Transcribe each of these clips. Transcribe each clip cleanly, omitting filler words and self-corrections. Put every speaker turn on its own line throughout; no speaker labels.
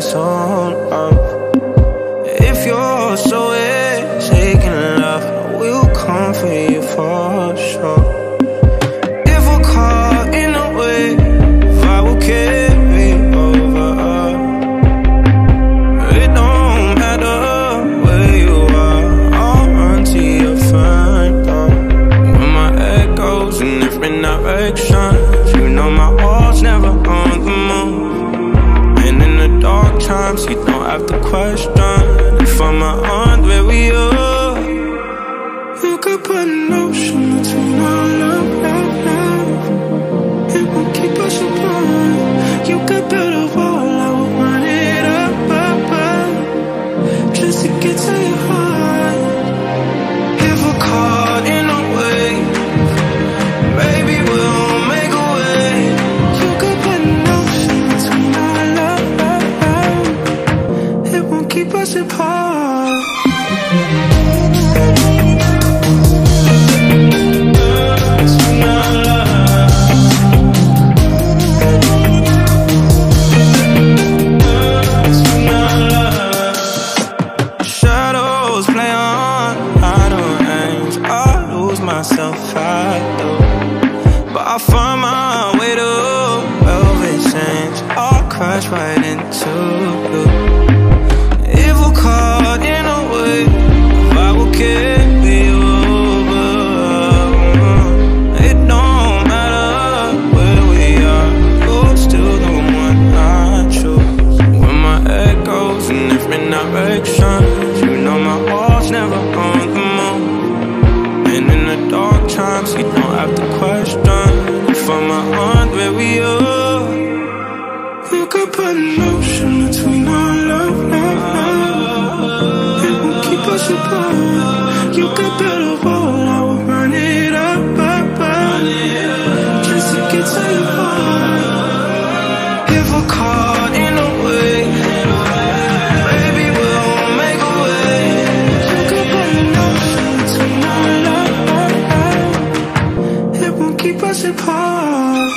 soon up. If you're so taking love, we'll come for you for sure. If we're caught in a wave, I will carry over. It don't matter where you are, I'll run to your front door. When my head goes in different directions, you know my heart's never on the move. And in the dark times, you don't have to question if I'm around where we are. You could put an ocean between our love, love, love. It won't keep us apart. You could build a wall, I will run it up, up, up, just to get to your heart. If we're caught in a wave, baby, we'll make a way. You could put an ocean between our love, love, love. It won't keep us apart. Shadows play on idle hands. I lose myself, I do, but I find my way to velvet sands. I'll crash right into you. If we're caught in a wave, I will carry you over. It don't matter where we are, you're still the one I choose. When my head goes in different directions, you know my heart's never on the move. And in the dark times, you don't have to question if I'm around where we are. You could put an ocean between our love, love, love. It won't keep us apart. You could build a wall, I will run it up, up, up, just to get to your heart. If we're caught in a wave, baby, we'll make a way. You could put an ocean between our love, love, love. It won't keep us apart.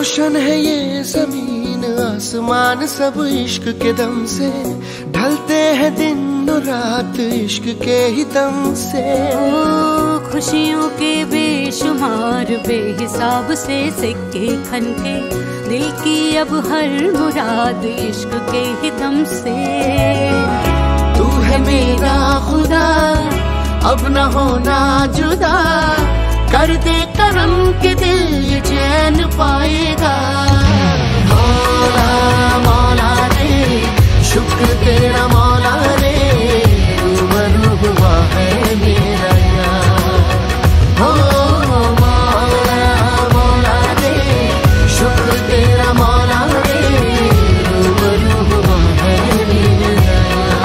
रोशन है ये जमीन आसमान सब इश्क के दम से, ढलते हैं दिन और रात इश्क के ही दम से।
खुशियों के बेशुमार बेहिसाब से सिक्के खनके, दिल की अब हर मुराद इश्क के ही दम से।
तू है मेरा खुदा अब न होना जुदा, कर दे करम के दिल ये चैन पाएगा। मौला मौला रे शुक्र तेरा मौला रे, रूबरू हुआ है मेरा यार। हो मौला मौला रे शुक्र तेरा मौला रे, रूबरू हुआ है मेरा यार।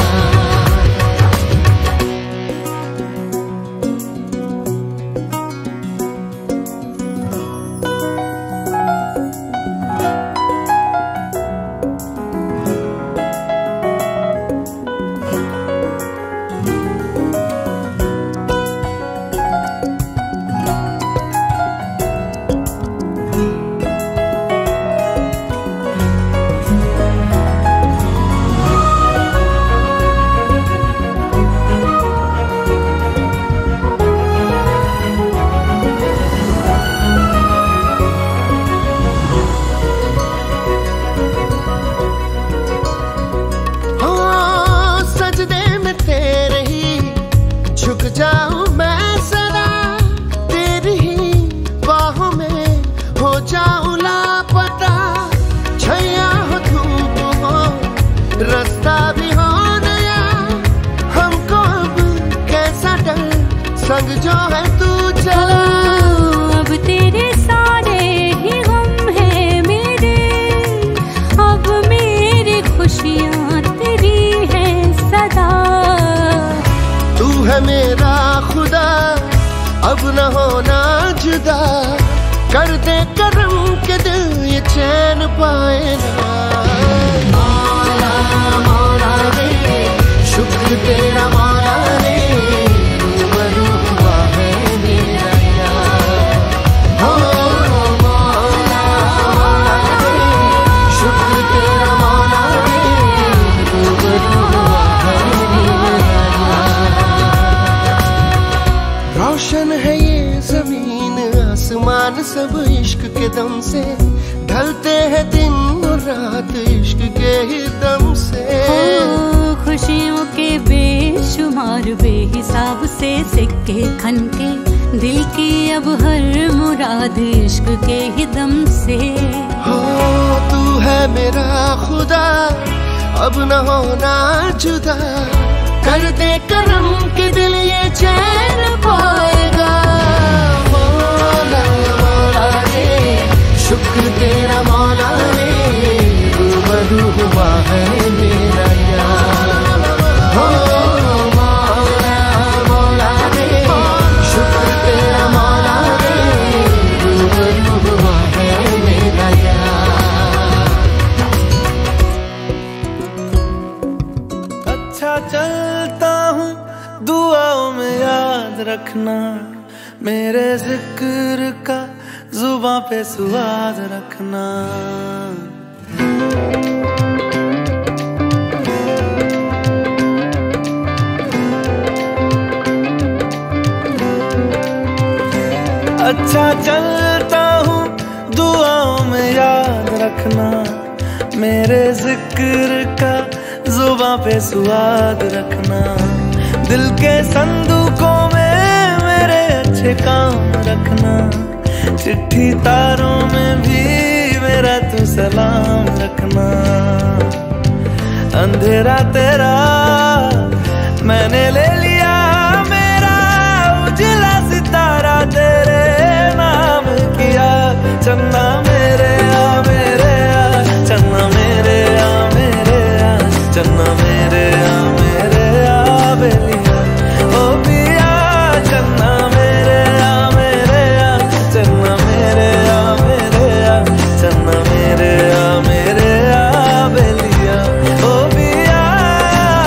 झुक जाऊं मैं सदा तेरी ही बाहों में, हो जाऊं लापता छैया हो धूप हो रास्ता भी हो नया। हमको अब कैसा डर संग जो है तू चला।
अब तेरे सारे ही गम है मेरे, अब मेरी खुशियाँ तेरी है सदा।
तू है मेरा खुदा अब न होना जुदा, कर दे करम के दिल ये चैन पाए ना। मौला मौला रे शुक्र तेरा मौला रे, रूबरू हुआ है मेरा यार। हो मौला मौला रे शुक्र तेरा मौला रे, रूबरू हुआ है मेरा यार। रोशन है ये जमीन आसमान सब इश्क के दम से, ढलते हैं दिन और रात इश्क के ही दम से।
खुशियों के बेशुमार बेहिसाब से सिक्के खनके, दिल की अब हर मुराद इश्क के ही दम से।
हो तू है मेरा खुदा अब न होना जुदा, कर दे करम के दिल ये चैन पाएगा। मौला मौला रे शुक्र तेरा मौला रे, रूबरू हुआ है मेरा यार। हो मौला मौला रे शुक्र तेरा मौला रे, रूबरू हुआ है मेरा यार।
अच्छा चलता हूँ दुआओं में याद रखना, मेरे जिक्र का जुबां पे स्वाद रखना। अच्छा चलता हूँ दुआओं में याद रखना, मेरे जिक्र का जुबां पे स्वाद रखना। दिल के संदूकों में मेरे अच्छे काम रखना, चिट्ठी तारों में भी मेरा तू सलाम रखना। अंधेरा तेरा मैंने ले लिया, मेरा उजला सितारा तेरे नाम किया। चन्ना मेरे आ मेरे आ, चन्ना मेरे आ मेरे आ, चन्ना मेरे आ मेरे आ बेलिया ओ पिया। चन्ना मेरे आ मेरे आ, चन्ना मेरे आ मेरे आ, चन्ना मेरे आ मेरे आ बेलिया ओ पिया।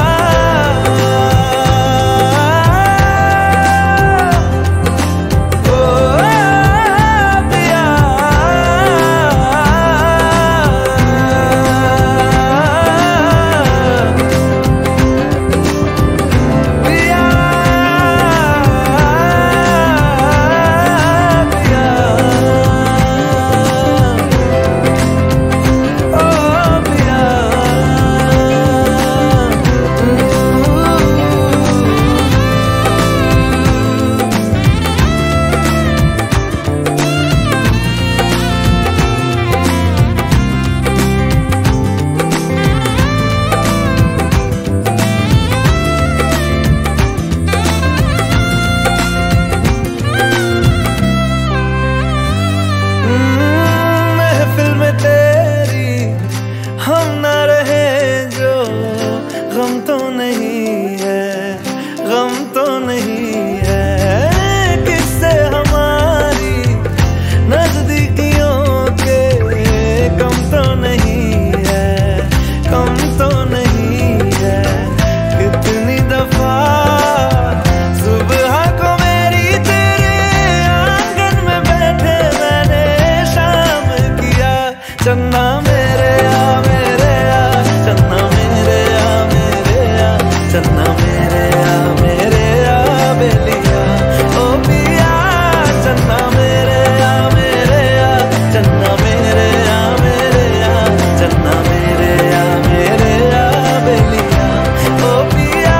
तो नहीं है, कम तो नहीं है। कितनी दफा सुबह को मेरी तेरे आंगन में बैठे मैंने शाम किया। चन्ना मेरे आ मेरे आ, चन्ना मेरे आ मेरे आ, चन्ना मेरे आ मेरे आ बेलिया ओ पिया। चन्ना मेरे आ मेरे आ, चन्ना मेरे आ मेरे आ, चन्ना मेरे आ मेरे आ बेलिया ओ पिया।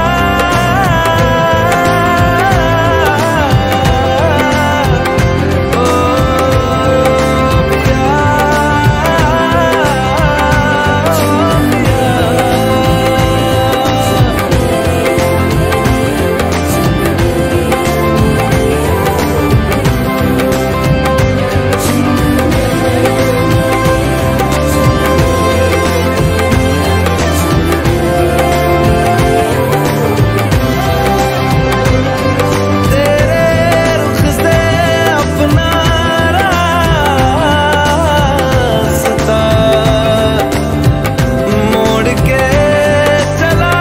ओ पिया, तेरे रुख से अपना रास्ता मोड़ के चला।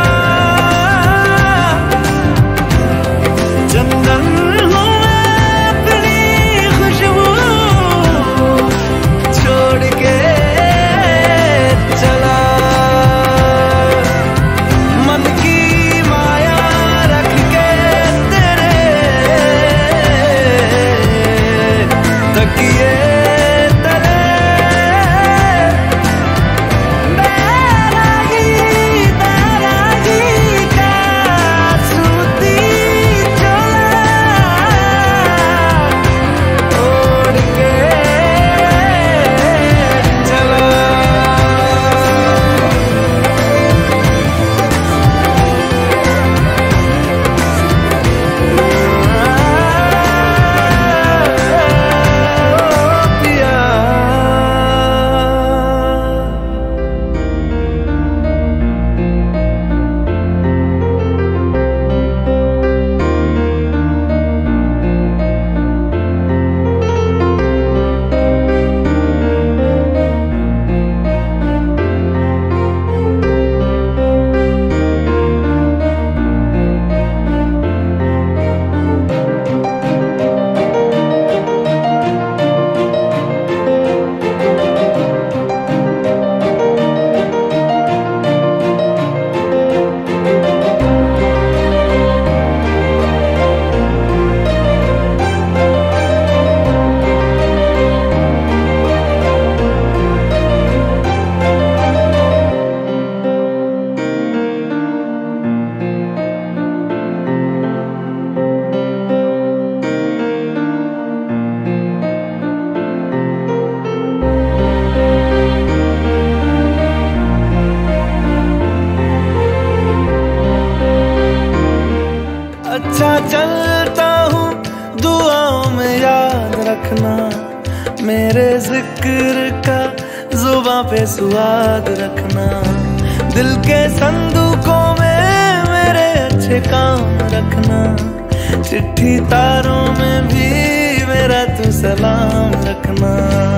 चंदन हूँ मैं अपनी खुशबू छोड़ के चला। मन की माया रख के तेरे तकिए तले बैरागी का सूती चोला ओढ़ के चला। अच्छा चलता हूँ दुआओं में याद रखना, मेरे जिक्र का जुबां पे स्वाद रखना। दिल के संदूकों में मेरे अच्छे काम रखना, चिट्ठी तारों में भी मेरा तू सलाम रखना।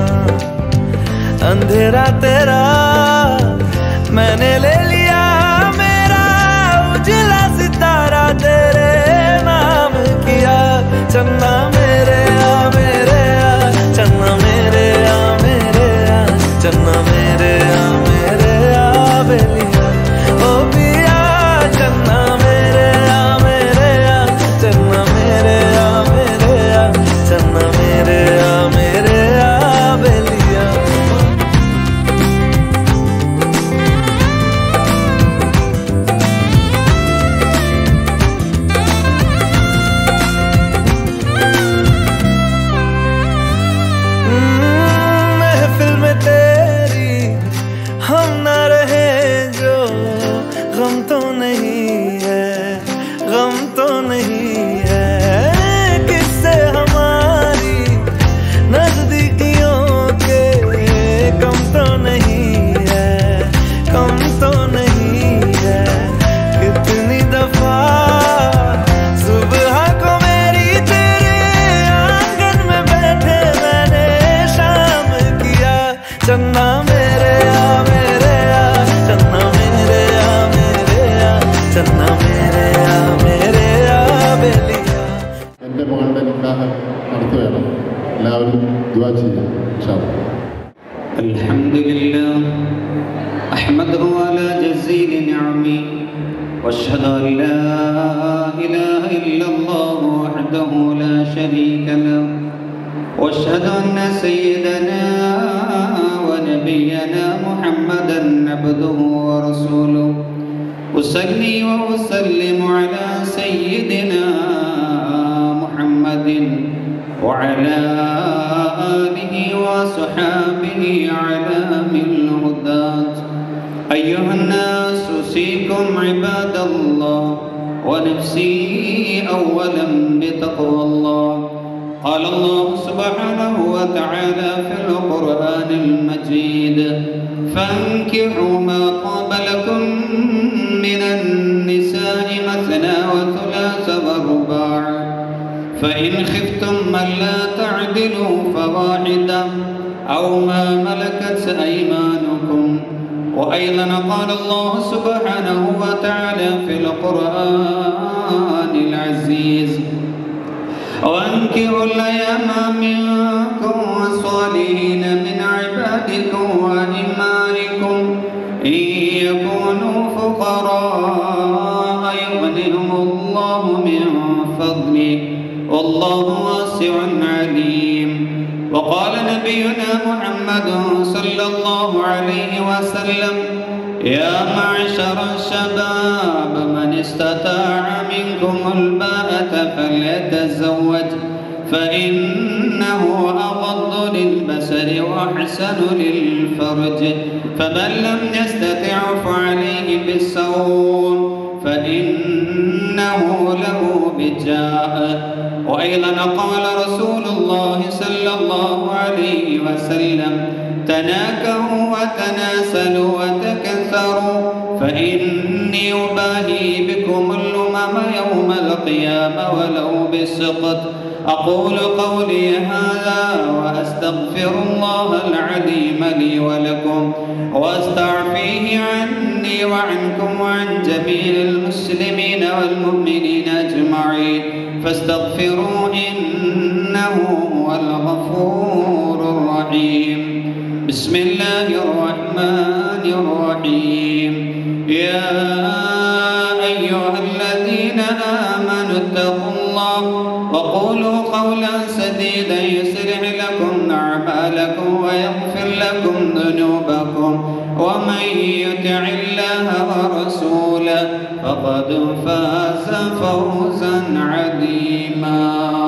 अंधेरा तेरा मैंने ले लिया, मेरा उजला सितारा तेरे नाम किया। चन्ना मेरे आ मेरे आ, चन्ना मेरे आ मेरे आ, चन्ना मेरे आ मेरे आ बेलिया ओ पिया। चन्ना मेरे आ मेरे आ, चन्ना मेरे आ मेरे आ, चन्ना मेरे आ मेरे आ बेलिया। महफिल में तेरी हम न रहे जो चन्ना मेरे आ बेलिया
എൻ്റെ മകളുടെ നിക്കാഹ് നടത്തുകയാണ്. എല്ലാവരും ദുആ ചെയ്യുക. ഇൻഷാ അല്ലാഹ്.
അൽഹംദുലില്ലാഹ് അഹ്മദുഹു അലാ ജസീലി നിഅമി വഅശ്ഹദു അൻ ലാ ഇലാഹ ഇല്ലല്ലാഹു വഹ്ദഹു ലാ ശരീക ലഹു വഅശ്ഹദു അന്ന സയ്യിദനാ വനബിയനാ മുഹമ്മദൻ അബ്ദുഹു വറസൂലുഹു ഉസല്ലി വഉസല്ലിമു അലാ സയ്യിദിനാ മുഹമ്മദിൻ وعلى آله وصحابه أعلام الهداة. أيها الناس أوصيكم عباد الله ونفسي أولا بتقوى الله. قال الله سبحانه وتعالى في القرآن المجيد فانكحوا ما طاب لكم من النساء مثنى وثلاث ورباع فإن خفتم ألا تعدلوا فواحدة أو ما ملكت أيمانكم. وأيضا قال الله سبحانه وتعالى في القرآن العزيز وأنكحوا الأيام منكم والصالحين من عبادكم وإمائكم إن يكونوا فقراء يغنهم الله من فضله والله واسع عليم. وقال نبينا محمد صلى الله عليه وسلم يا معشر الشباب من استطاع منكم الباءة فليتزوج فإنه أغض للبصر وأحسن للفرج فمن لم يستطع فعليه بالصوم فإنه له وجاء. وأيضا قال رسول الله صلى الله عليه وسلم تناكحوا وتناسلوا وتكثروا فإني أباهي بكم الأمم يوم القيامة ولو بالسقط. أقول قولي هذا وأستغفر الله العليم لي ولكم وأستعفيه عني وعنكم وعن جميع المسلمين والمؤمنين أجمعين فاستغفروا إنه هو الغفور الرحيم. بسم الله الرحمن الرحيم. يا أيها الذين آمنوا اتقوا الله وقولوا قولا سديدا يصلح لكم أعمالكم ويغفر لكم ذنوبكم ومن يطع الله ورسوله فقد فاز فوزا عظيما.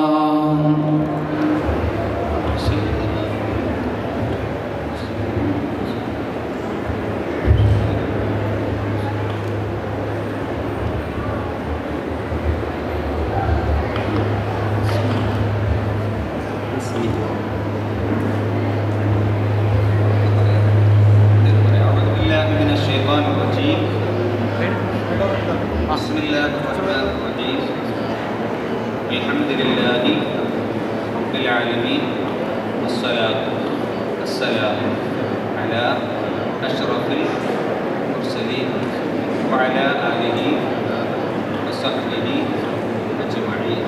بسم الله الرحمن الرحيم. الحمد لله رب العالمين والصلاة والسلام على أشرف المرسلين وعلى آله وصحبه أجمعين.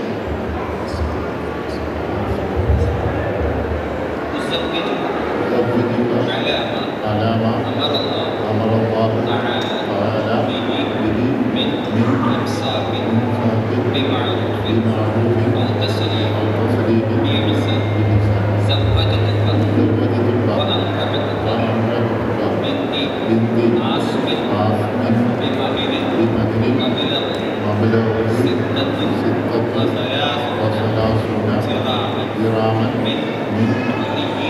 على ما أمر الله تعالى به من إمساك بمعروف وتسليم بإحسان زوجتك وأنكحتك بنتي عاصم بمهر مبلغ 36 دراما من ولي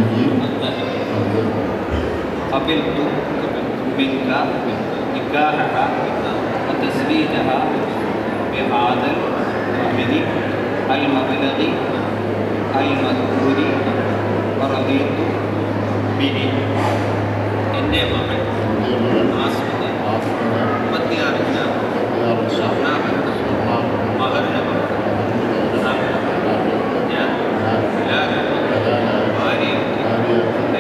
قبلت منك نكاحها وتزويجها بهذا المهر المبلغ المذكور ورضيت به. എൻ്റെ മകൻ ആസ്മത 36 സ്വർണ്ണാഭരണം മഹറിന് ഞാൻ ഭാര്യയ്ക്ക്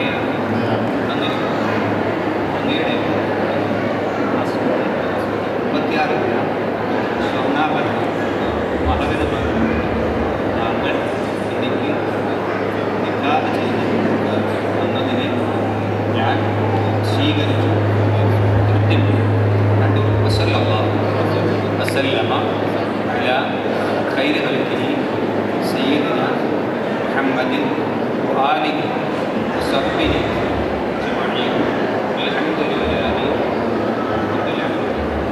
അങ്ങനെ അങ്ങയുടെ സ്വീകരിച്ചു. വസല്ലല്ലാഹു വസല്ലമ അലാ ഖൈരി ഖൽഖിഹി സയ്യിദിനാ മുഹമ്മദിൻ വആലിഹി വസഹ്ബിഹി അജ്മഈൻ. അൽഹംദുലില്ലാഹി റബ്ബിൽ ആലമീൻ.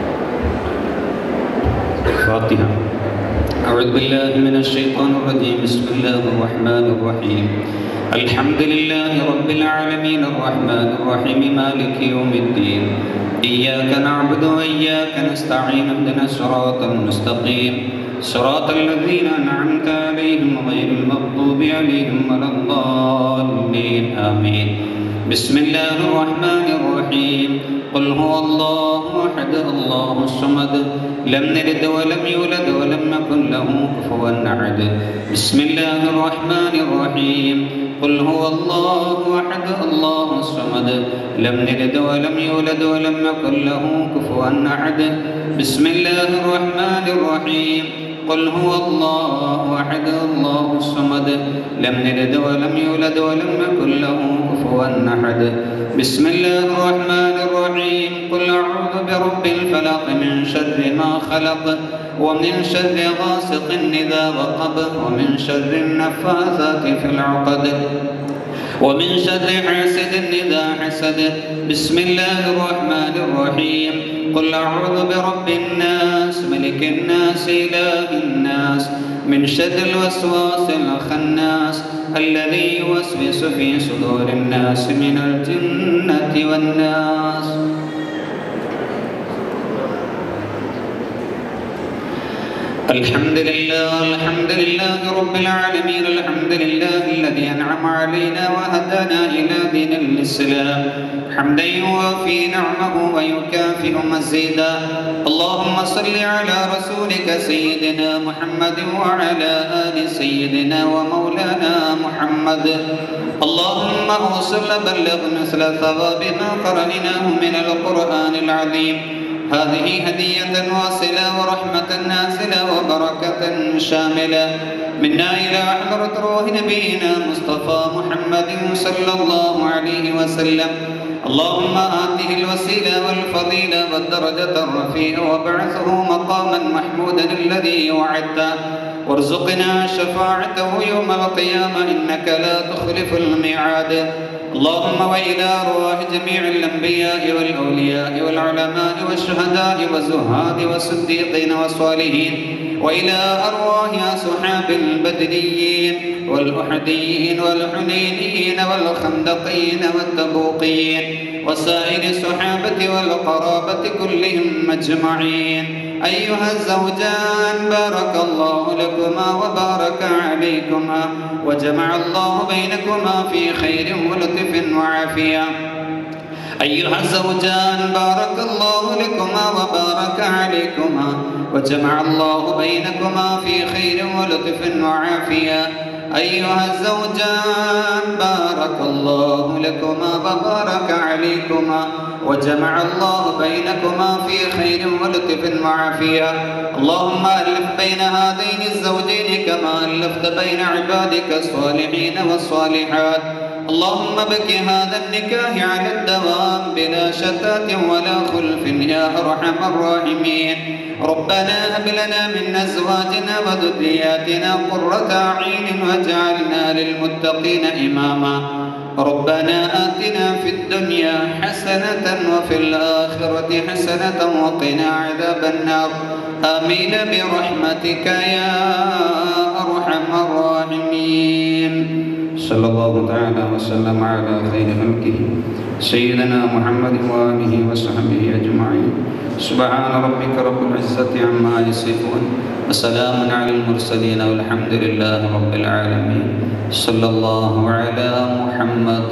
ഫാത്തിഹ. أعوذ بالله من الشيطان الرجيم. بسم الله الرحمن الرحيم. الحمد لله رب العالمين الرحمن الرحيم مالك يوم الدين. إياك نعبد وإياك نستعين اهدنا الصراط المستقيم صراط الذين أنعمت عليهم غير المغضوب عليهم ولا الضالين آمين. بسم الله الرحمن الرحيم. قل هو الله أحد الله الصمد لم يلد ولم يولد ولم يكن له كفوا أحد. بسم الله الرحمن الرحيم. قل هو الله أحد الله الصمد لم يلد ولم يولد ولم يكن له كفوا أحد. بسم الله الرحمن الرحيم. قل هو الله أحد الله الصمد لم يلد ولم يولد ولم يكن له كفوا أحد. بسم الله الرحمن الرحيم. قل أعوذ برب الفلق من شر ما خلق ومن شر غاسق إذا وقب ومن شر النفاثات في العقد ومن شر حاسد إذا حسد. بسم الله الرحمن الرحيم. قل أعوذ برب الناس ملك الناس إله الناس من شر الوسواس الخناس الذي يوسوس في صدور الناس من الجنة والناس. الحمد لله رب العالمين. الحمد لله الذي أنعم علينا وهدانا إلى دين الإسلام حمدا يوافي نعمه ويكافئ مزيدا. اللهم صل على رسولك سيدنا محمد وعلى آل سيدنا ومولانا محمد. اللهم أوصل بلغ مثل ثواب ما قرأناه من القرآن العظيم. هذه هدية واصلة ورحمة نازلة وبركة شاملة منا إلى حضرة روح نبينا مصطفى محمد صلى الله عليه وسلم. اللهم آته الوسيلة والفضيلة والدرجة الرفيعة وابعثه مقاما محمودا الذي وعدته وارزقنا شفاعته يوم القيامة إنك لا تخلف الميعاد. اللهم وإلى أرواح جميع الأنبياء والأولياء والعلماء والشهداء والزهاد والصديقين والصالحين وإلى أرواح أصحاب البدريين والأحديين والحنينيين والخندقين والتبوقيين وسائر الصحابة والقرابة كلهم أجمعين. أيها الزوجان بارك الله لكما وبارك عليكما وجمع الله بينكما في خير ولطف وعافية. أيها الزوجان بارك الله لكما وبارك عليكما وجمع الله بينكما في خير ولطف وعافية. أيها الزوجان بارك الله لكما وبارك عليكما وجمع الله بينكما في خير ولطف وعافية. اللهم ألف بين هذين الزوجين كما ألفت بين عبادك الصالحين والصالحات. اللهم بك هذا النكاح على الدوام بلا شتات ولا خلف يا أرحم الراحمين. ربنا هب لنا من أزواجنا وذرياتنا قرة أعين واجعلنا للمتقين إماما. ربنا آتنا في الدنيا حسنة وفي الآخرة حسنة وقنا عذاب النار. آمين برحمتك يا أرحم الراحمين. صلى الله تعالى وسلم على خير خلقه سيدنا محمد وآله وصحبه أجمعين. سبحان ربك رب العزة عما يصفون وسلام على المرسلين والحمد لله رب العالمين. صلى الله على محمد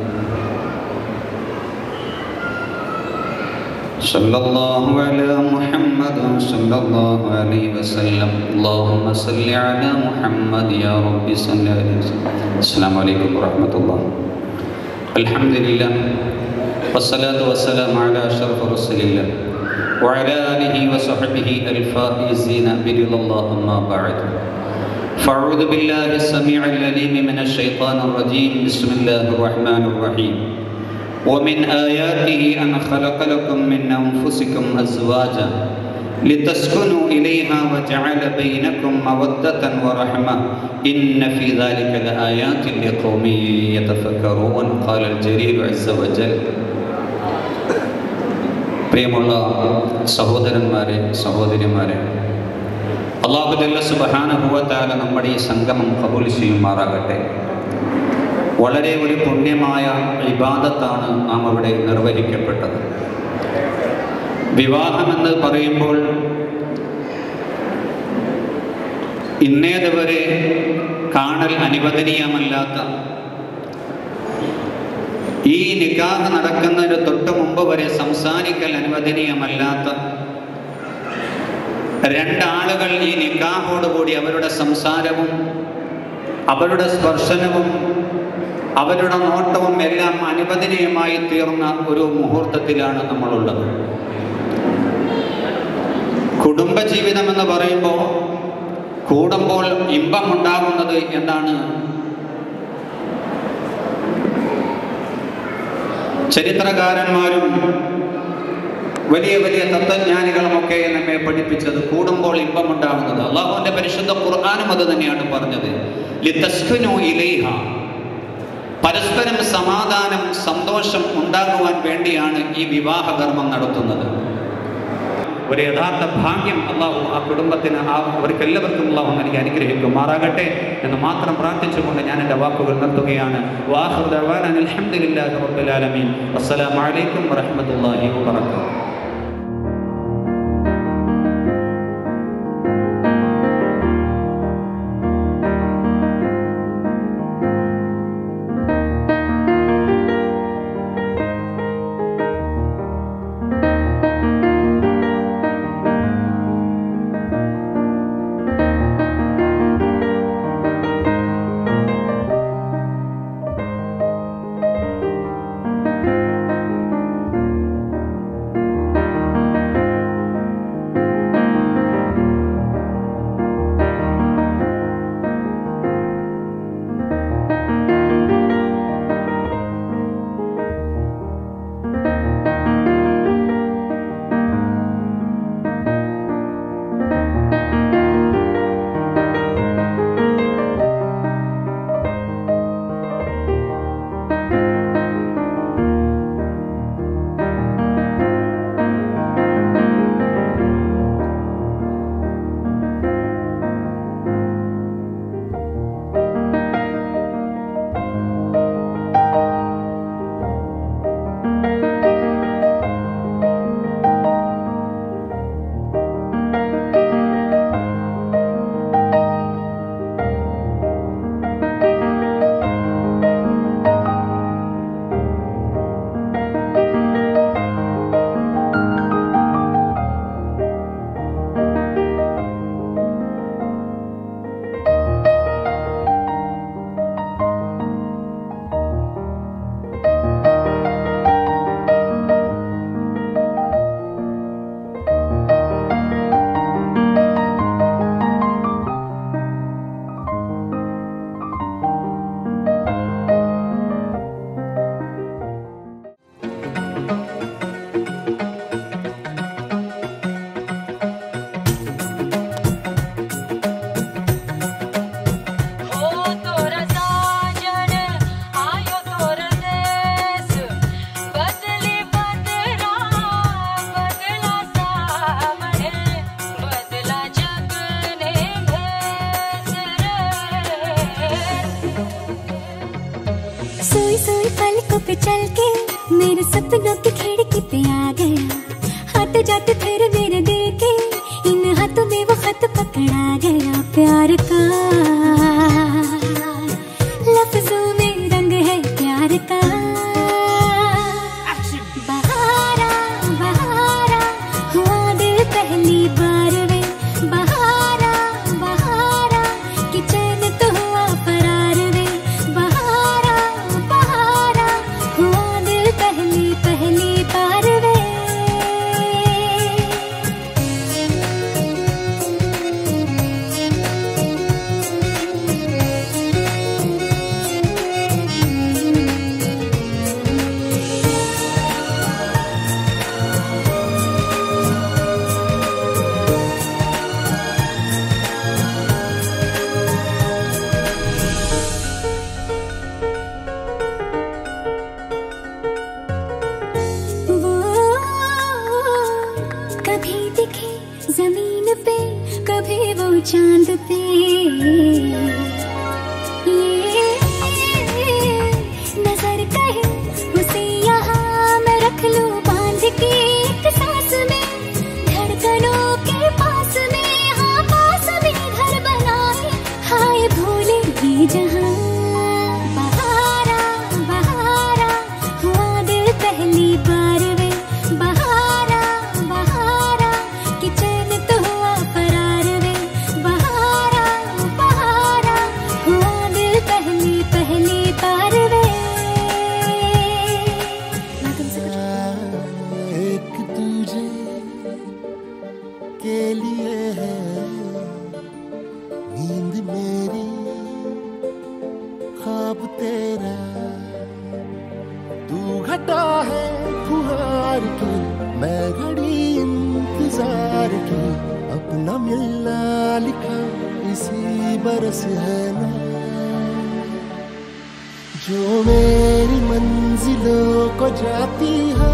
صلى الله على محمد صلى الله عليه وسلم. اللهم صل على محمد يا رب صل عليه وسلم. السلام عليكم ورحمة الله. الحمد لله والصلاة والسلام على أشرف رسول الله وعلى آله وصحبه الفائزين برضا الله. أما بعد فأعوذ بالله السميع العليم من الشيطان الرجيم. بسم الله الرحمن الرحيم. ومن آياته أن خلق لكم من أنفسكم أزواجا لتسكنوا إليها وجعل بينكم مودة ورحمة إن في ذلك لآيات لقوم يتفكرون قال الجليل عز وجل. പ്രിയമുള്ള സഹോദരന്മാരെ, സഹോദരിമാരെ, അല്ലാഹു ജല്ല സുബ്ഹാനഹു വ തആല നമ്മുടെ ഈ സംഗമം ഖബൂൽ ചെയ്യുമാറാകട്ടെ. വളരെ ഒരു പുണ്യമായ ഇബാദത്താണ് നാം അവിടെ നിർവഹിക്കപ്പെട്ടത്. വിവാഹമെന്ന് പറയുമ്പോൾ ഇന്നേതുവരെ കാണൽ അനുവദനീയമല്ലാത്ത, ഈ നിക്കാഹ് നടക്കുന്നതിന് തൊട്ട് മുമ്പ് വരെ സംസാരിക്കൽ അനുവദനീയമല്ലാത്ത രണ്ടാളുകൾ ഈ നിക്കാഹോടുകൂടി അവരുടെ സംസാരവും അവരുടെ സ്പർശനവും അവരുടെ നോട്ടവും എല്ലാം അനുവദനീയമായി തീർന്ന ഒരു മുഹൂർത്തത്തിലാണ് നമ്മളുള്ളത്. കുടുംബജീവിതം എന്ന് പറയുമ്പോൾ കൂടുമ്പോൾ ഇമ്പമുണ്ടാകുന്നത് എന്നാണ് ചരിത്രകാരന്മാരും വലിയ വലിയ തത്വജ്ഞാനികളുമൊക്കെ നമ്മെ പഠിപ്പിച്ചത്. കൂടുമ്പോൾ ഇമ്പമുണ്ടാകുന്നത് അള്ളാഹുവിന്റെ പരിശുദ്ധ ഖുർആനും അത് തന്നെയാണ് പറഞ്ഞത്. ലിതസ്കുനു ഇലൈഹ, പരസ്പരം സമാധാനം, സന്തോഷം ഉണ്ടാകുവാൻ വേണ്ടിയാണ് ഈ വിവാഹകർമ്മം നടത്തുന്നത്. ഒരു യഥാർത്ഥ ഭാഗ്യം അള്ളാഹു ആ കുടുംബത്തിന്, അവർക്കെല്ലാവർക്കും അള്ളാഹു നൽകി അനുഗ്രഹിക്കുമാറാകട്ടെ എന്ന് മാത്രം പ്രാർത്ഥിച്ചുകൊണ്ട് ഞാൻ എൻ്റെ വാക്കുകൾ നിർത്തുകയാണ്. വാഖിറു ദഅ്വാനാ അൽഹംദുലില്ലാഹി റബ്ബിൽ ആലമീൻ. അസ്സലാമു അലൈക്കും വറഹ്മത്തുള്ളാഹി വബറകാതുഹു.
पे चल के मेरे सपनों की खिड़की पे आ गया, आते जाते फिर मेरे दिल के इन हाथों में वो खत पकड़ा गया। प्यार का लफ्जों में रंग है प्यार का। बहारा बहारा हुआ दिल पहली बार वे, बहारा बहारा कि चैन तो हुआ फरार वे। बहारा बहारा हुआ दिल पहली बार वे। चांद पे ये नजर कहे उसे यहाँ मैं रख लूं बांध के एक सांस में, धड़कनों के पास में, हाँ पास में घर बनाए, हाय भूले ये जहां। बहारा बहारा हुआ दिल पहली बार वे, बहारा बहारा कि चैन तो हुआ फरार वे, बहारा बहारा हुआ दिल पहली पहली बार वे।
एक तुझे के लिए है नींद मेरी, ख्वाब तेरा तू घटा है फुहार की, मैं घड़ी इंतजार की, अपना मिलना लिखा इसी बरस है ना, जो मेरी मंजिलों को जाती है,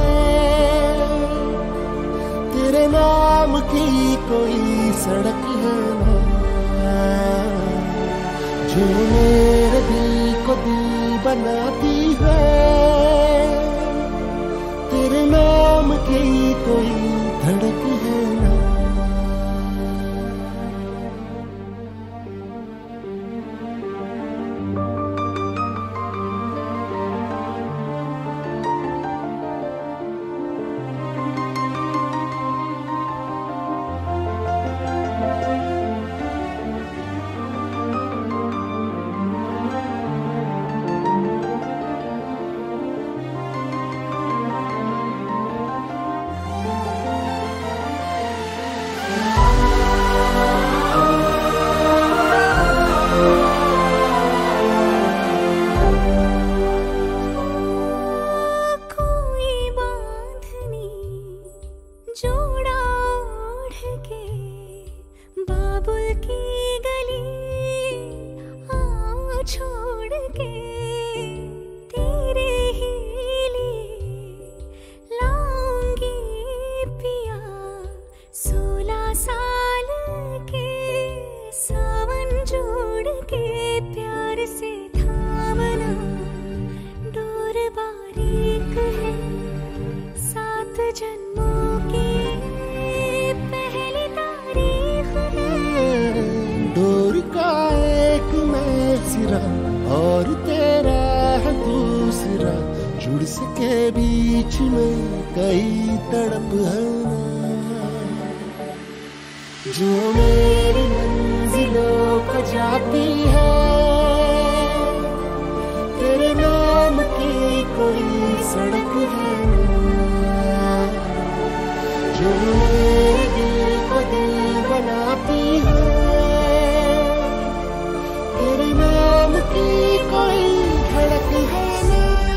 तेरे नाम की कोई सड़क है ना, जो मेरे दिल को दिल बनाती है, तेरे नाम की कोई धड़क है ना। और तेरा है दूसरा, जुड़ सके बीच में कई तड़प है ना, जो मेरी मंजिलों को जाती है, तेरे नाम की कोई सड़क है ना, जो मेरे दिल को दिल बनाती है, तेरे नाम की कोई धड़क है ना।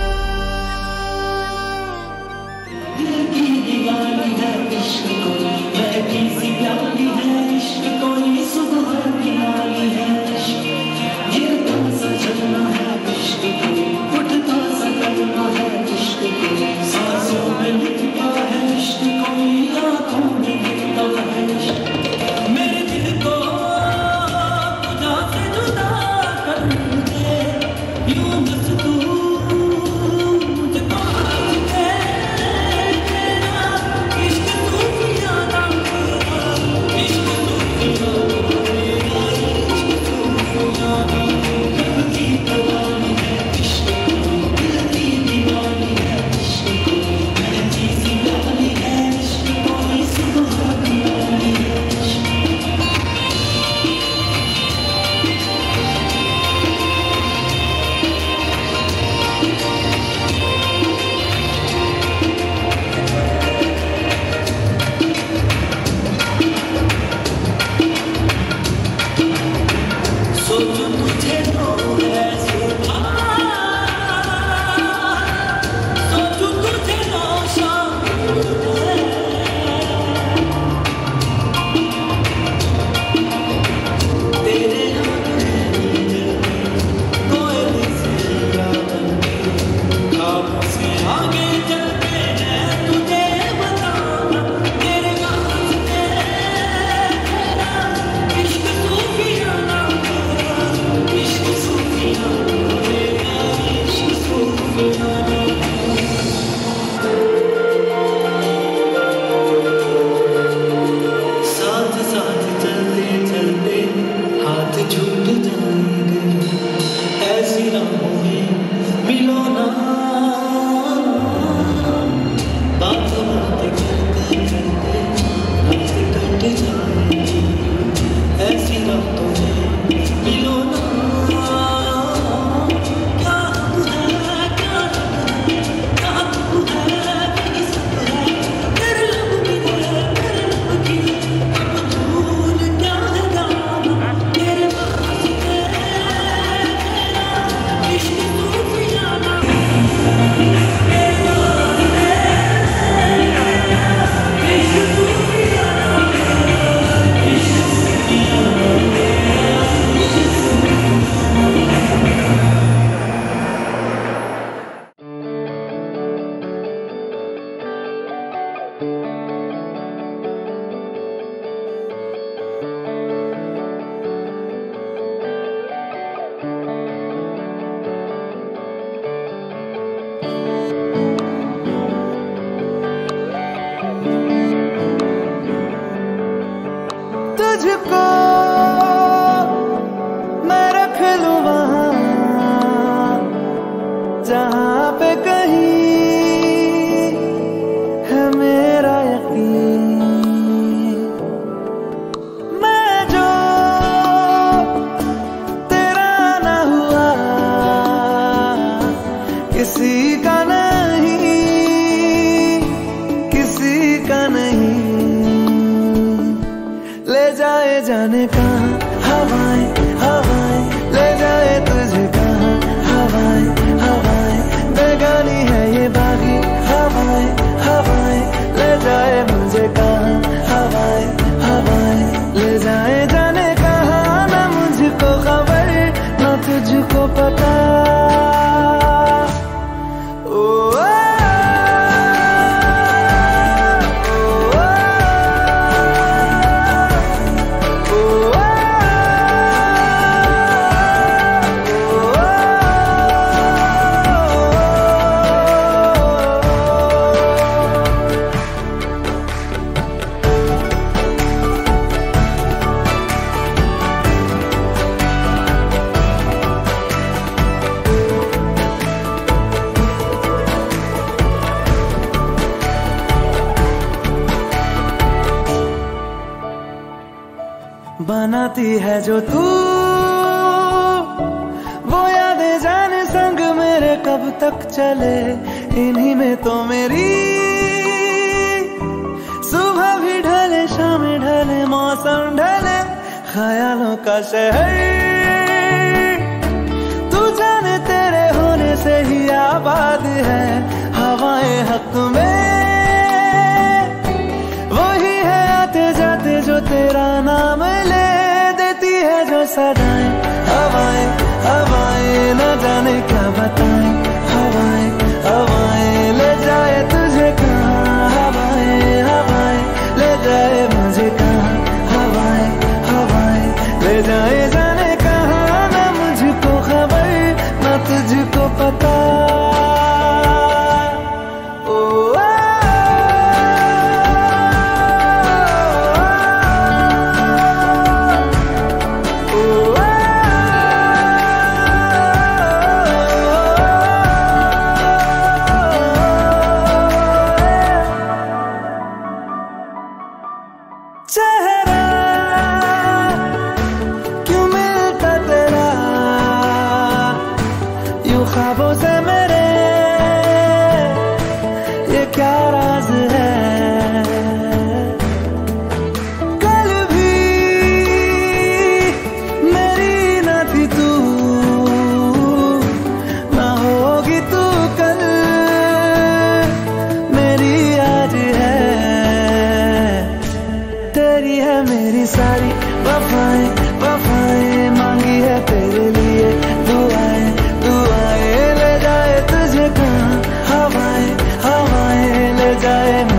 दिल की दीवानी है इश्क कोई, बैठी सी प्याली है इश्क कोई, सुबह की नाली है इश्क, गिरता सा जलना है इश्क कोई, उठता सा करना है इश्क कोई, सांसों में लिखता है इश्क कोई, आँखों में लिखता है इश्क, मेरे दिल को खुदा से जुदा कर दे, यूं बस तू मुझको आज तेरा इश्क तू याद आता,
तुझको मैं रख लूं वहां जहां पे कहीं है मेरा यकीन। मैं जो तेरा ना हुआ किसी का नहीं, किसी का नहीं। ले जाए जाने कहाँ हवाएं हवाएं, ले जाए तुझे कहाँ हवाएं हवाएं। बेगानी है ये बागी हवाएं हवाएं, ले जाए मुझे कहाँ हवाएं हवाएं। ले जाए जाने कहाँ, ना मुझको खबर ना तुझको पता। बनाती है जो तू वो यादें जाने संग मेरे कब तक चले। इन्हीं में तो मेरी सुबह भी ढले शाम ढले मौसम ढले। ख्यालों का शहर तू जाने तेरे होने से ही आबाद है। हवाएं हक में वही है आते जाते जो तेरा नाम ले देती है जो सदाएं। हवाएं हवाएं न जाने क्या बताएं। हवाएं हवाएं ले जाए तुझे कहाँ हवाएं हवाएं, ले जाए मुझे कहाँ हवाएं हवाएं। ले जाए जाने कहाँ, ना मुझको खबर ना तुझको पता। चेहरा क्यों मिलता तेरा यूं ख्वाबों से मेरे, ये क्या राज है। कल भी मेरी ना थी तू, ना होगी तू कल मेरी आज है। तेरी है मेरी सारी वफाएं वफाएं, मांगी है तेरे लिए दुआएं दुआएं। ले जाए तुझे कहाँ हवाएं हवाएं, ले जाए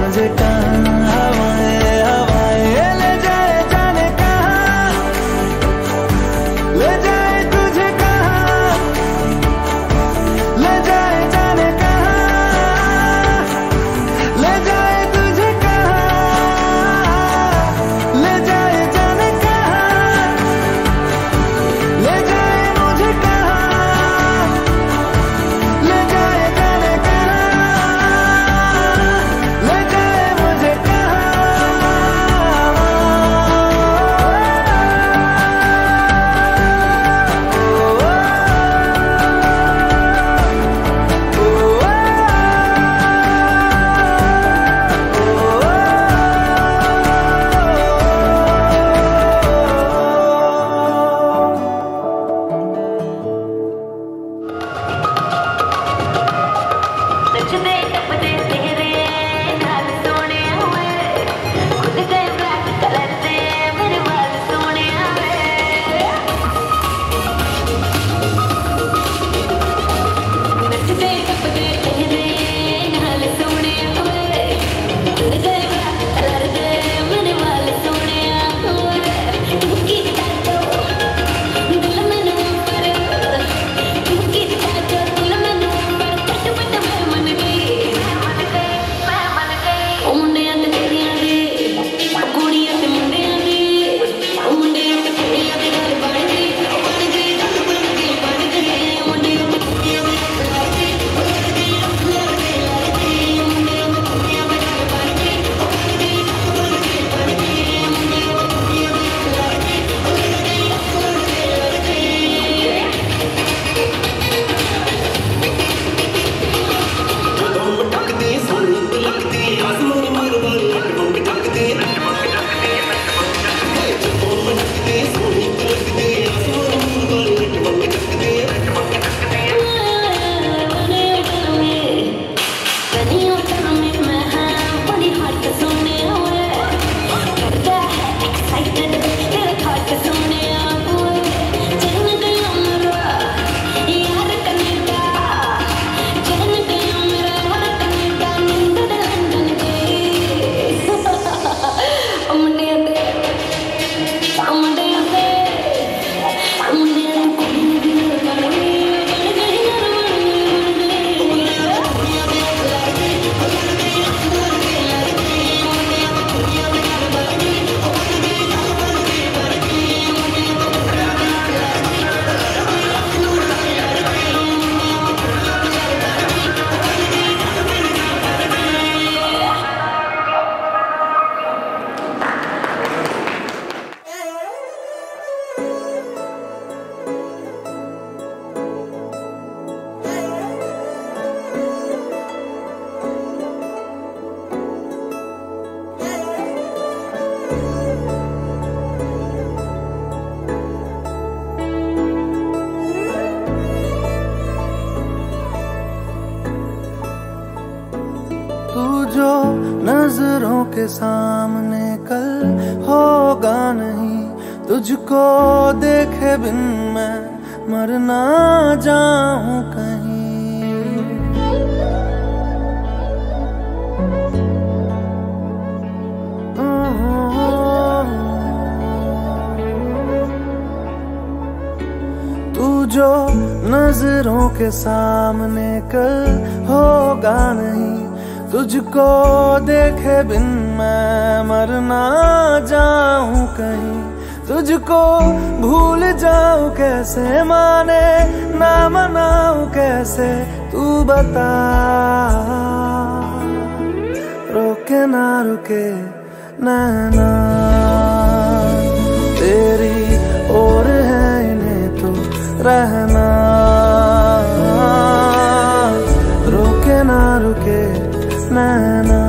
जो नजरों के सामने कल होगा नहीं, तुझको देखे बिन मैं मर ना जाऊं कहीं। तू जो नजरों के सामने कल होगा नहीं, तुझको देखे बिन मैं मर ना जाऊं कहीं। तुझको भूल जाऊं कैसे, माने ना मनाऊं कैसे, तू बता। रोके ना रुके नैना तेरी और है इन्हें तो रहना। रोके ना रुके नैना।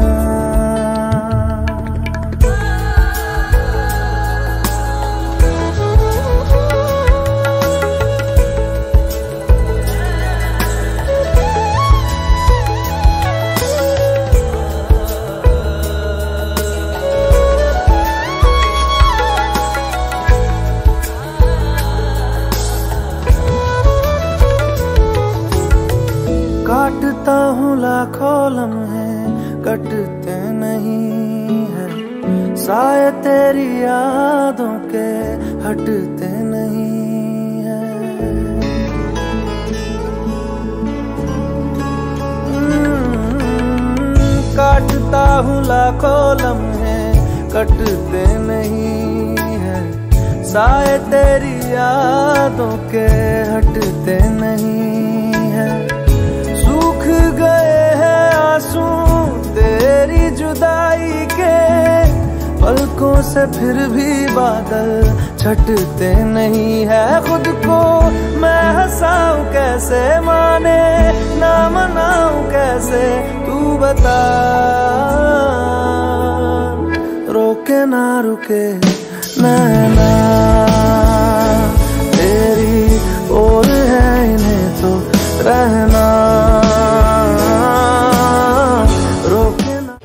काटता हूँ लाखों लम्हे, कटते नहीं है, साए तेरी यादों के हटते नहीं है। काटता हूँ लाखों लम्हे, कटते नहीं है, साए तेरी यादों के हटते नहीं है। सूख गए हैं आंसू तेरी जुदाई के, पलकों से फिर भी बादल छटते नहीं है। खुद को मैं हंसाऊं कैसे, माने ना मनाऊं कैसे, तू बता। रोके ना रुके नैना तेरी और है इन्हें तो रहना। रोके ना।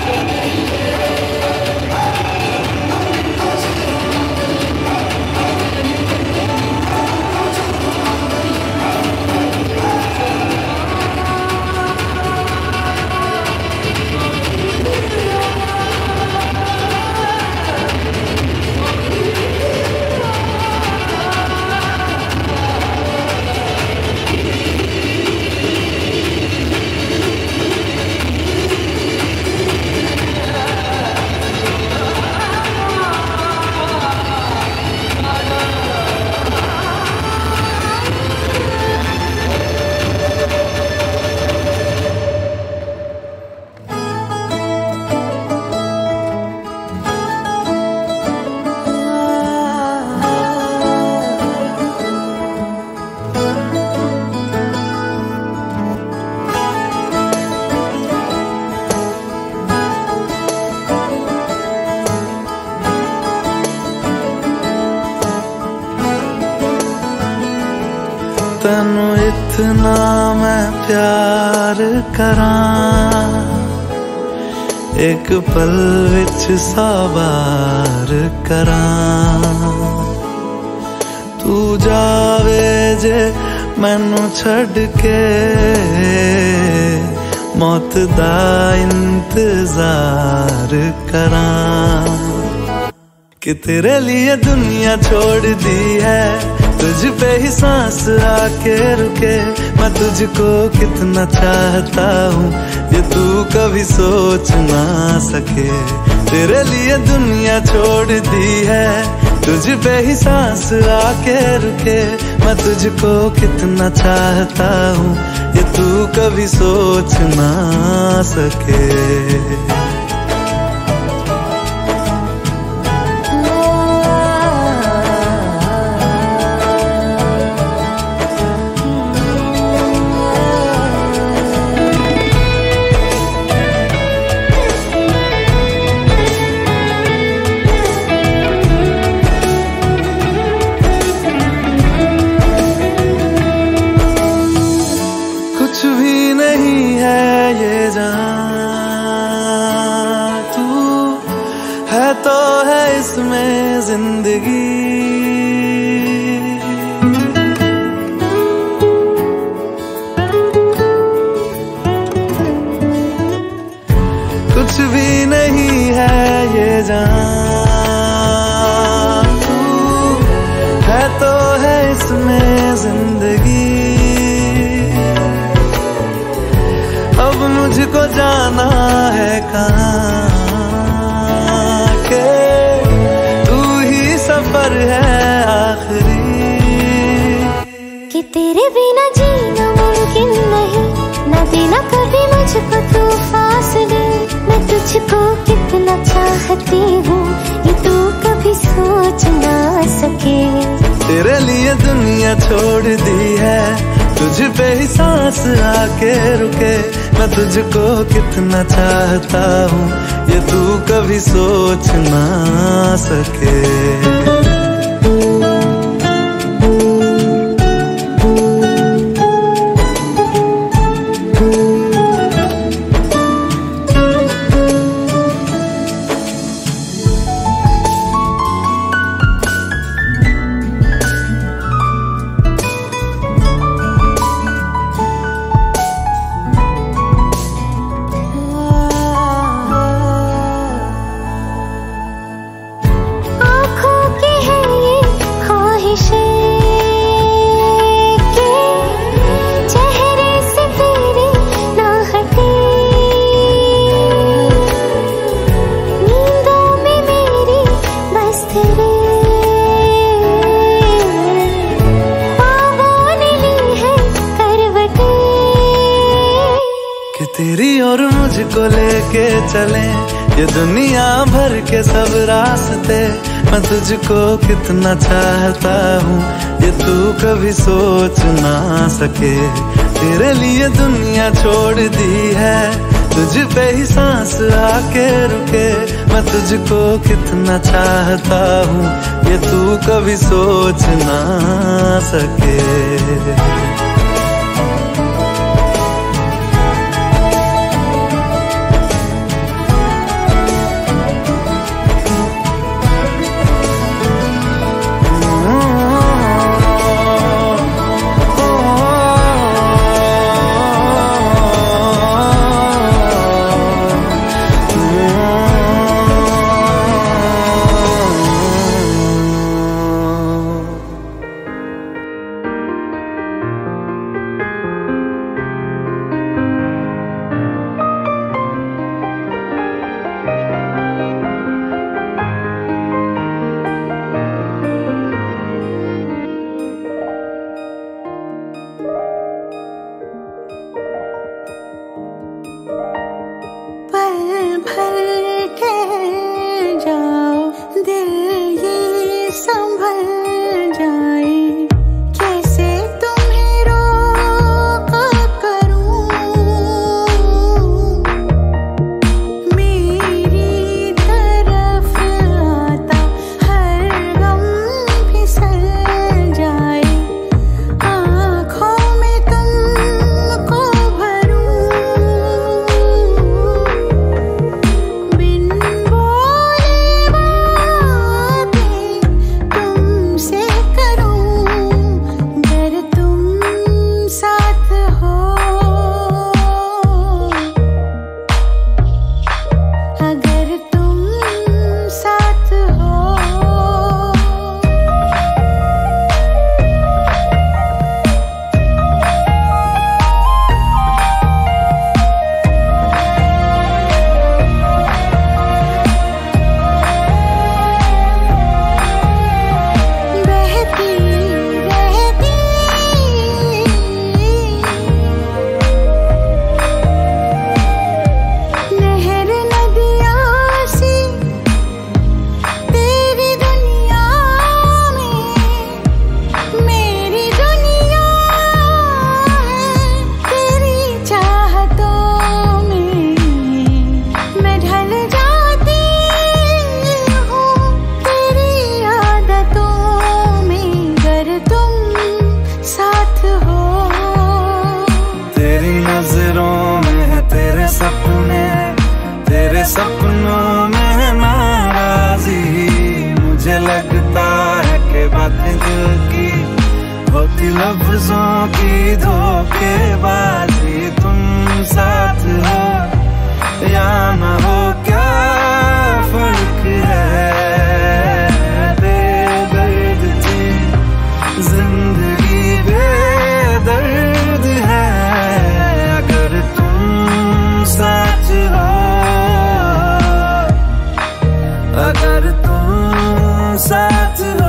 तैनू इतना मैं प्यार करां, एक पल विच साबार करां। तू जावे जे मैनू छड़ के, मौत दा इंतजार करां। कि तेरे लिए दुनिया छोड़ दी है, तुझ पे ही सांस आके रुके। मैं तुझको कितना चाहता हूँ ये तू कभी सोच ना सके। तेरे लिए दुनिया छोड़ दी है, तुझ पे ही सांस आके रुके। मैं तुझको कितना चाहता हूँ ये तू कभी सोच ना सके। कुछ भी नहीं है ये जान, इसमें जिंदगी। कुछ भी नहीं है ये जान, तू है तो है इसमें जिंदगी। अब मुझको जाना है कहाँ के तू ही सफर है आखिरी।
कि तेरे बिना जीना मुमकिन नहीं, न देना कभी मुझको तू फासले। मैं तुझको कितना चाहती हूँ ये तू कभी सोच ना सके।
तेरे लिए दुनिया छोड़ दी है, तुझ पे ही सांस आके रुके। मैं तुझको कितना चाहता हूँ ये तू कभी सोच ना सके। तेरी और मुझको लेके चले ये दुनिया भर के सब रास्ते। मैं तुझको कितना चाहता हूँ ये तू कभी सोच ना सके। तेरे लिए दुनिया छोड़ दी है, तुझ पे ही सांस आके रुके। मैं तुझको कितना चाहता हूँ ये तू कभी सोच ना सके। सपनों में नाराज़ी। लफ्जों की धोखेबाजी, तुम साथ हो या न हो क्या फर्क है। बेदर्द थी जिंदगी, बेदर्द है अगर तुम साथ हो, अगर तुम साथ हो।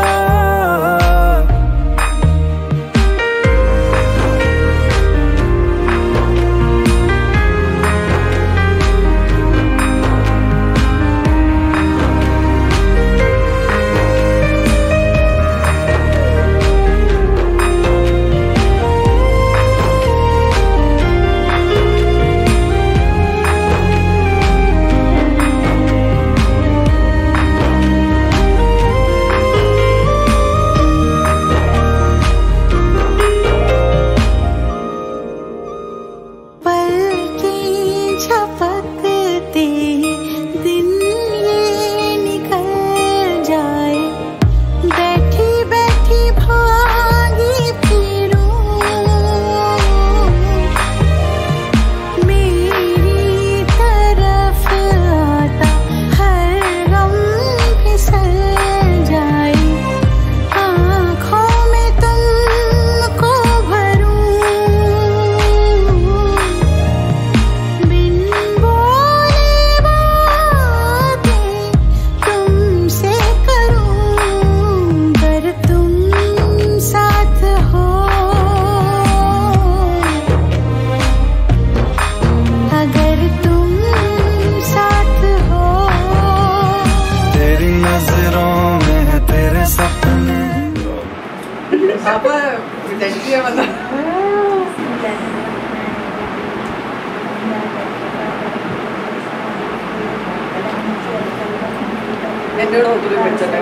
എന്നോട് ഒത്തിരി മെച്ചപ്പെട്ട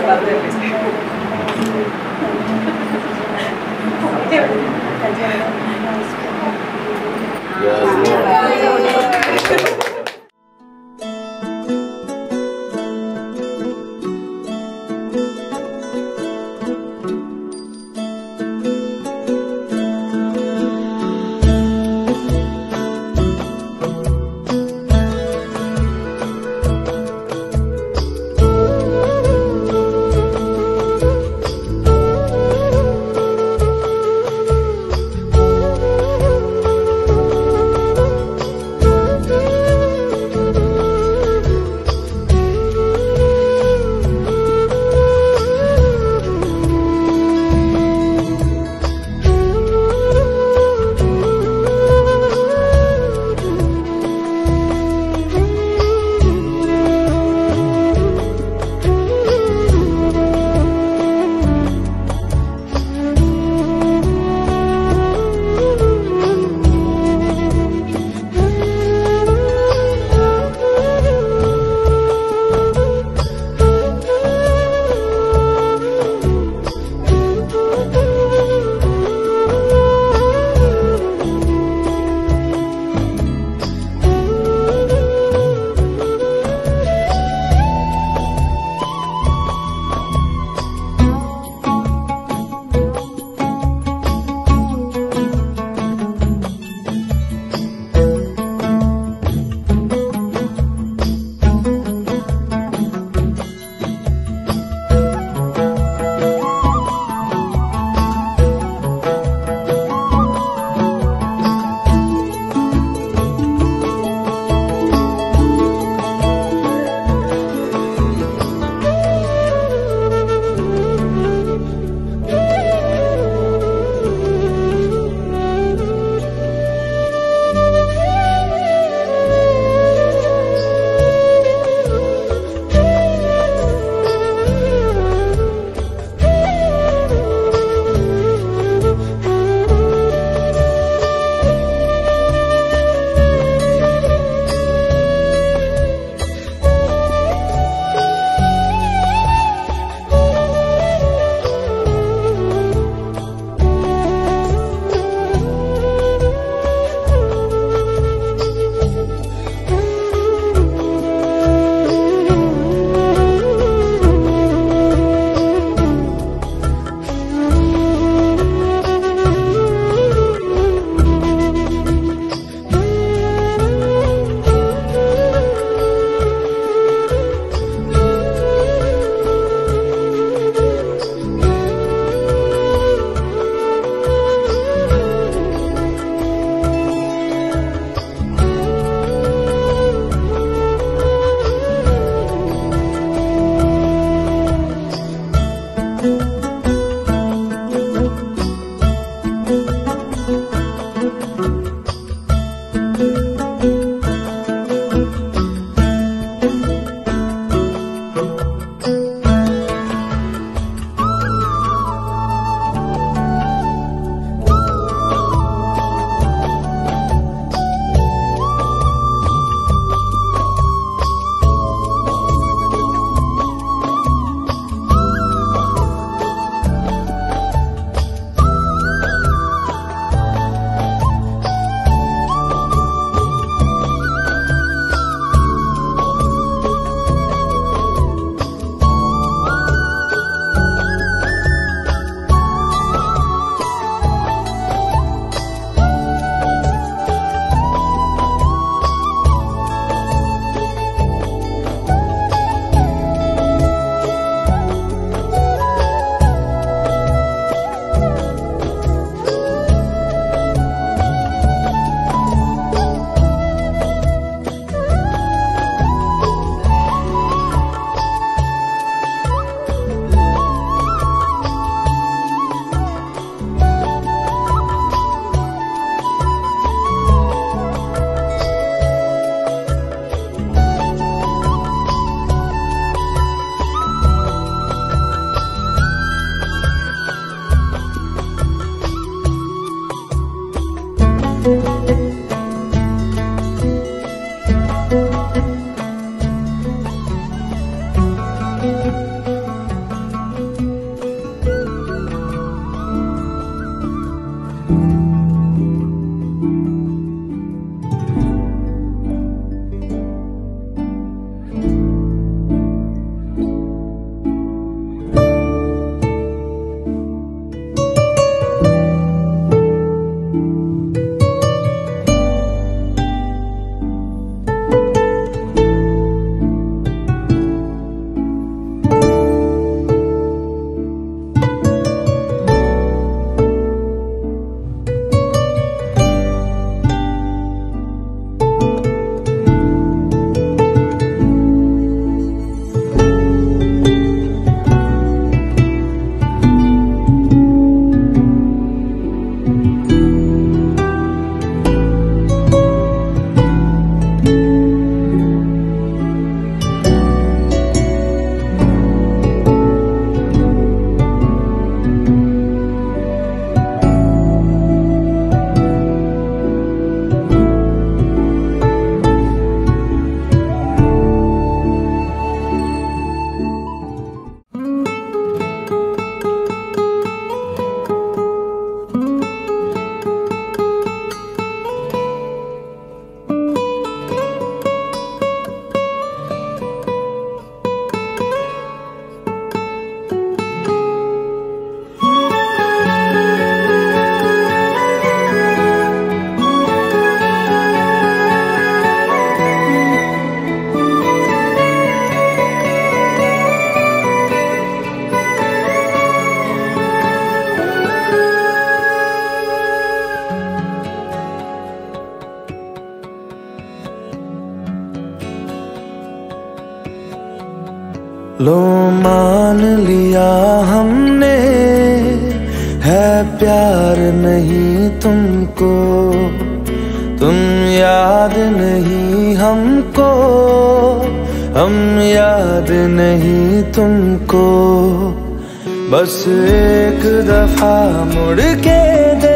लो मान लिया हमने, है प्यार नहीं तुमको, तुम याद नहीं हमको, हम याद नहीं तुमको। बस एक दफा मुड़ के दे